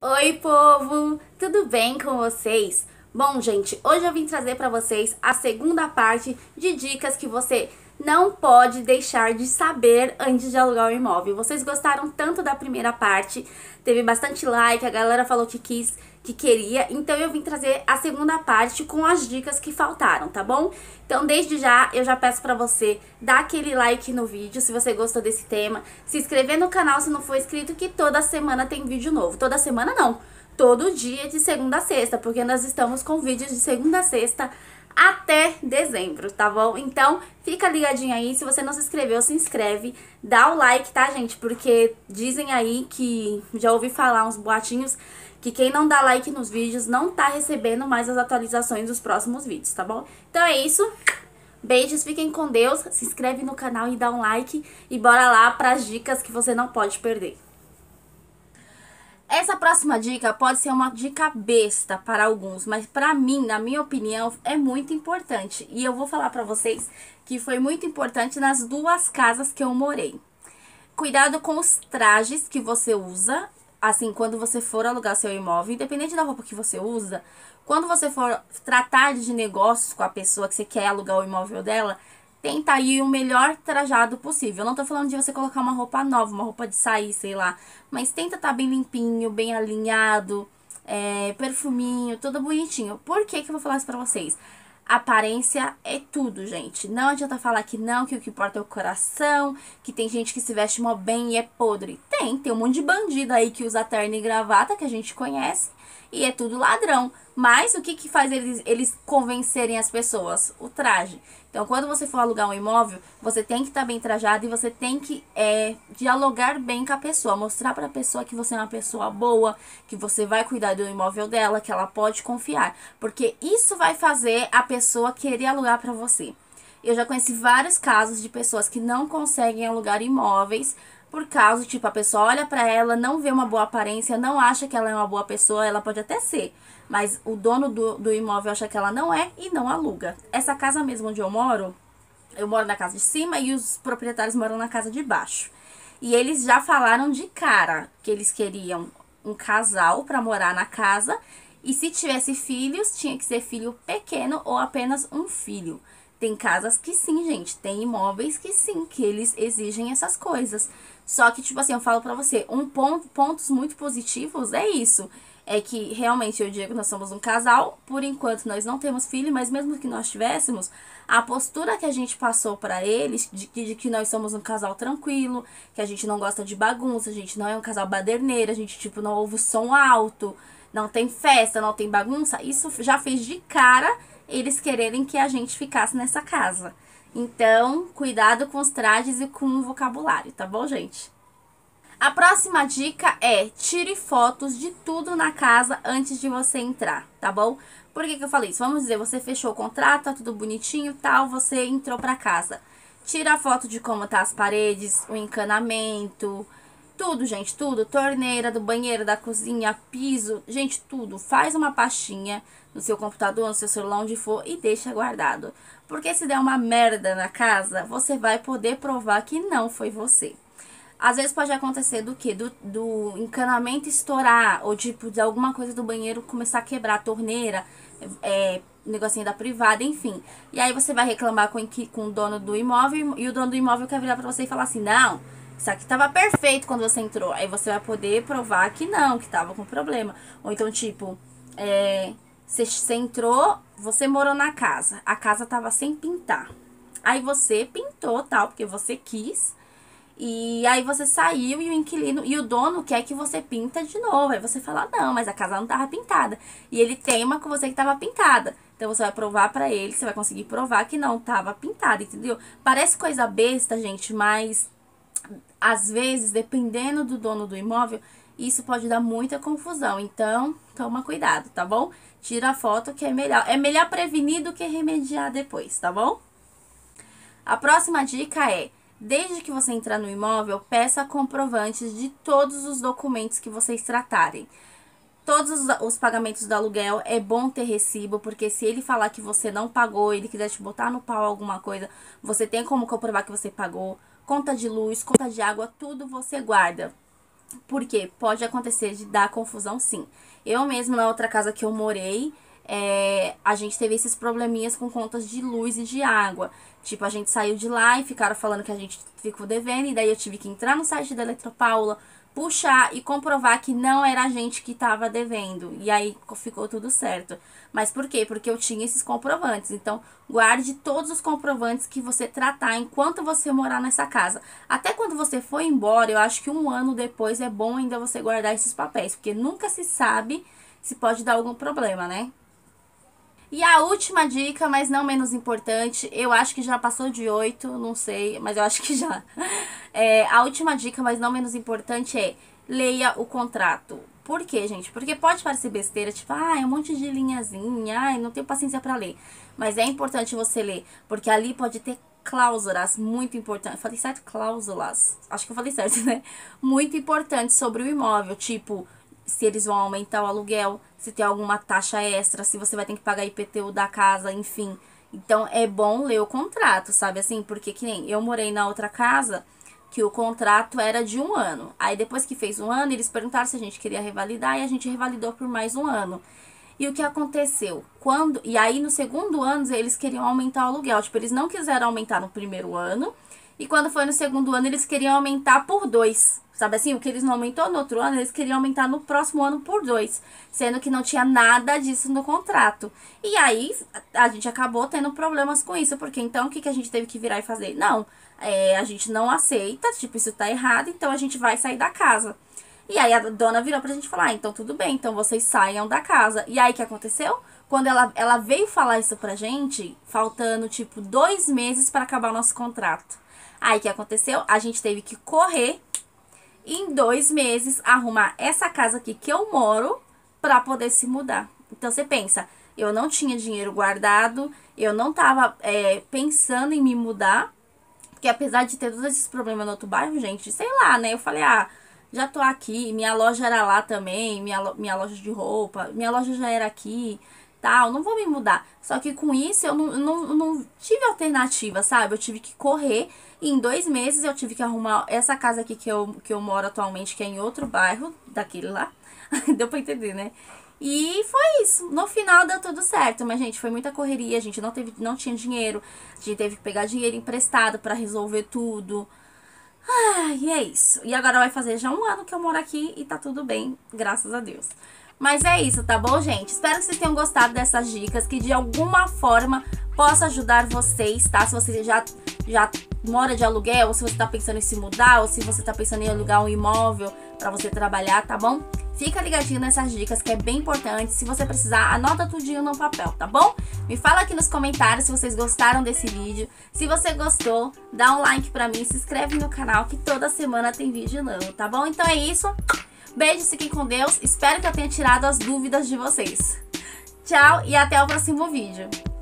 Oi, povo! Tudo bem com vocês? Bom, gente, hoje eu vim trazer para vocês a segunda parte de dicas que você não pode deixar de saber antes de alugar um imóvel. Vocês gostaram tanto da primeira parte, teve bastante like, a galera falou que queria, então eu vim trazer a segunda parte com as dicas que faltaram, tá bom? Então, desde já, eu já peço pra você dar aquele like no vídeo se você gostou desse tema, se inscrever no canal se não for inscrito, que toda semana tem vídeo novo. Toda semana não, todo dia de segunda a sexta, porque nós estamos com vídeos de segunda a sexta até dezembro, tá bom? Então, fica ligadinho aí, se você não se inscreveu, se inscreve, dá o like, tá, gente? Porque dizem aí que, já ouvi falar uns boatinhos, que quem não dá like nos vídeos não tá recebendo mais as atualizações dos próximos vídeos, tá bom? Então é isso, beijos, fiquem com Deus, se inscreve no canal e dá um like e bora lá pras dicas que você não pode perder. Essa próxima dica pode ser uma dica besta para alguns, mas para mim, na minha opinião, é muito importante. E eu vou falar para vocês que foi muito importante nas duas casas que eu morei. Cuidado com os trajes que você usa, assim, quando você for alugar seu imóvel, independente da roupa que você usa, quando você for tratar de negócios com a pessoa que você quer alugar o imóvel dela, tenta ir o melhor trajado possível. Eu não tô falando de você colocar uma roupa nova, uma roupa de sair, sei lá. Mas tenta estar bem limpinho, bem alinhado, perfuminho, tudo bonitinho. Por que que eu vou falar isso pra vocês? Aparência é tudo, gente. Não adianta falar que não, que o que importa é o coração, que tem gente que se veste mó bem e é podre. Tem um monte de bandido aí que usa terno e gravata, que a gente conhece, e é tudo ladrão. Mas o que que faz eles convencerem as pessoas? O traje. Então, quando você for alugar um imóvel, você tem que estar bem trajado e você tem que dialogar bem com a pessoa. Mostrar para a pessoa que você é uma pessoa boa, que você vai cuidar do imóvel dela, que ela pode confiar. Porque isso vai fazer a pessoa querer alugar para você. Eu já conheci vários casos de pessoas que não conseguem alugar imóveis por causa, tipo, a pessoa olha pra ela, não vê uma boa aparência, não acha que ela é uma boa pessoa, ela pode até ser, mas o dono do imóvel acha que ela não é e não aluga. Essa casa mesmo onde eu moro na casa de cima e os proprietários moram na casa de baixo. E eles já falaram de cara que eles queriam um casal pra morar na casa e se tivesse filhos, tinha que ser filho pequeno ou apenas um filho. Tem casas que sim, gente, tem imóveis que sim, que eles exigem essas coisas. Só que, tipo assim, eu falo pra você, pontos muito positivos é isso. É que realmente eu digo que nós somos um casal, por enquanto nós não temos filho, mas mesmo que nós tivéssemos, a postura que a gente passou pra eles, de que nós somos um casal tranquilo, que a gente não gosta de bagunça, a gente não é um casal baderneiro, a gente, tipo, não ouve som alto, não tem festa, não tem bagunça, isso já fez de cara eles quererem que a gente ficasse nessa casa. Então, cuidado com os trajes e com o vocabulário, tá bom, gente? A próxima dica é: tire fotos de tudo na casa antes de você entrar, tá bom? Por que que eu falei isso? Vamos dizer, você fechou o contrato, tá tudo bonitinho e tal, você entrou pra casa. Tira a foto de como tá as paredes, o encanamento, tudo, gente, tudo. Torneira, do banheiro, da cozinha, piso, gente, tudo. Faz uma pastinha no seu computador, no seu celular, onde for, e deixa guardado. Porque se der uma merda na casa, você vai poder provar que não foi você. Às vezes pode acontecer do que? Do encanamento estourar, ou tipo, de alguma coisa do banheiro começar a quebrar a torneira, negocinho da privada, enfim. E aí você vai reclamar com o dono do imóvel, e o dono do imóvel quer virar pra você e falar assim: não, isso aqui tava perfeito quando você entrou. Aí você vai poder provar que não, que tava com problema. Ou então, tipo, você entrou, você morou na casa, a casa tava sem pintar. Aí você pintou, tal, porque você quis. E aí você saiu e o inquilino e o dono quer que você pinta de novo. Aí você fala: não, mas a casa não tava pintada. E ele teima com você que tava pintada. Então você vai provar pra ele, você vai conseguir provar que não tava pintada, entendeu? Parece coisa besta, gente, mas às vezes, dependendo do dono do imóvel, isso pode dar muita confusão. Então, toma cuidado, tá bom? Tira a foto que é melhor. É melhor prevenir do que remediar depois, tá bom? A próxima dica é: desde que você entrar no imóvel, peça comprovantes de todos os documentos que vocês tratarem. Todos os pagamentos do aluguel, é bom ter recibo, porque se ele falar que você não pagou, ele quiser te botar no pau alguma coisa, você tem como comprovar que você pagou. Conta de luz, conta de água, tudo você guarda. Porque pode acontecer de dar confusão, sim. Eu mesmo, na outra casa que eu morei, a gente teve esses probleminhas com contas de luz e de água. Tipo, a gente saiu de lá e ficaram falando que a gente ficou devendo. E daí eu tive que entrar no site da Eletropaula, puxar e comprovar que não era a gente que tava devendo. E aí ficou tudo certo. Mas por quê? Porque eu tinha esses comprovantes. Então, guarde todos os comprovantes que você tratar enquanto você morar nessa casa. Até quando você for embora, eu acho que 1 ano depois é bom ainda você guardar esses papéis. Porque nunca se sabe se pode dar algum problema, né? E a última dica, mas não menos importante, eu acho que já passou de 8, não sei, mas eu acho que já. A última dica, mas não menos importante é: leia o contrato. Por quê, gente? Porque pode parecer besteira, tipo, é um monte de linhazinha, não tenho paciência pra ler. Mas é importante você ler, porque ali pode ter cláusulas muito importantes. Falei certo? Cláusulas. Acho que eu falei certo, né? Muito importantes sobre o imóvel, tipo, se eles vão aumentar o aluguel, se tem alguma taxa extra, se você vai ter que pagar IPTU da casa, enfim. Então, é bom ler o contrato, sabe assim? Porque que nem eu morei na outra casa, que o contrato era de 1 ano. Aí, depois que fez 1 ano, eles perguntaram se a gente queria revalidar e a gente revalidou por mais 1 ano. E o que aconteceu? E aí, no segundo ano, eles queriam aumentar o aluguel. Tipo, eles não quiseram aumentar no primeiro ano. E quando foi no segundo ano, eles queriam aumentar por 2. Sabe assim? O que eles não aumentou no outro ano, eles queriam aumentar no próximo ano por 2. Sendo que não tinha nada disso no contrato. E aí, a gente acabou tendo problemas com isso. Porque então, o que a gente teve que virar e fazer? Não, a gente não aceita. Tipo, isso tá errado. Então, a gente vai sair da casa. E aí, a dona virou pra gente falar, então tudo bem. Então, vocês saiam da casa. E aí, o que aconteceu? Quando ela veio falar isso pra gente, faltando, tipo, 2 meses pra acabar o nosso contrato. Aí, o que aconteceu? A gente teve que correr em 2 meses arrumar essa casa aqui que eu moro pra poder se mudar. Então, você pensa, eu não tinha dinheiro guardado, eu não tava pensando em me mudar, porque apesar de ter todos esses problemas no outro bairro, gente, sei lá, né? Eu falei, já tô aqui, minha loja era lá também, minha loja de roupa, minha loja já era aqui, tal, não vou me mudar. Só que com isso eu não tive alternativa, sabe? Eu tive que correr e em 2 meses eu tive que arrumar essa casa aqui que eu moro atualmente, que é em outro bairro, daquele lá. Deu pra entender, né? E foi isso. No final deu tudo certo, mas, gente, foi muita correria, a gente não tinha dinheiro, a gente teve que pegar dinheiro emprestado pra resolver tudo. E é isso. E agora vai fazer já 1 ano que eu moro aqui e tá tudo bem, graças a Deus. Mas é isso, tá bom, gente? Espero que vocês tenham gostado dessas dicas, que de alguma forma possa ajudar vocês, tá? Se você já mora de aluguel, ou se você tá pensando em se mudar, ou se você tá pensando em alugar um imóvel pra você trabalhar, tá bom? Fica ligadinho nessas dicas, que é bem importante. Se você precisar, anota tudinho no papel, tá bom? Me fala aqui nos comentários se vocês gostaram desse vídeo. Se você gostou, dá um like pra mim, se inscreve no canal, que toda semana tem vídeo novo, tá bom? Então é isso. Beijo, fiquem com Deus. Espero que eu tenha tirado as dúvidas de vocês. Tchau e até o próximo vídeo.